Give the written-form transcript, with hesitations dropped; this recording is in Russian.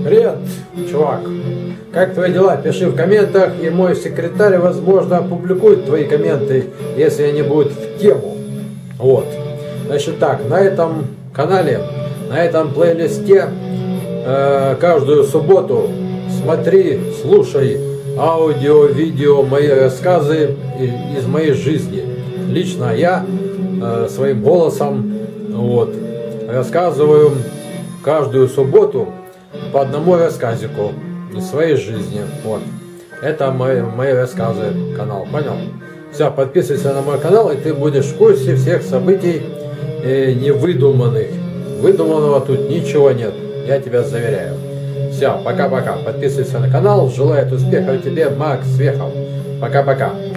Привет, чувак. Как твои дела? Пиши в комментах, и мой секретарь, возможно, опубликует твои комменты, если они будут в тему. Вот. Значит так, на этом канале, на этом плейлисте каждую субботу смотри, слушай аудио, видео, мои рассказы из моей жизни. Лично я своим голосом рассказываю каждую субботу по одному рассказику из своей жизни. Вот. Это мои рассказы, канал, понял? Все, подписывайся на мой канал, и ты будешь в курсе всех событий невыдуманных. Выдуманного тут ничего нет, я тебя заверяю. Все, пока-пока. Подписывайся на канал, желаю успехов тебе, Макс Вехов. Пока-пока.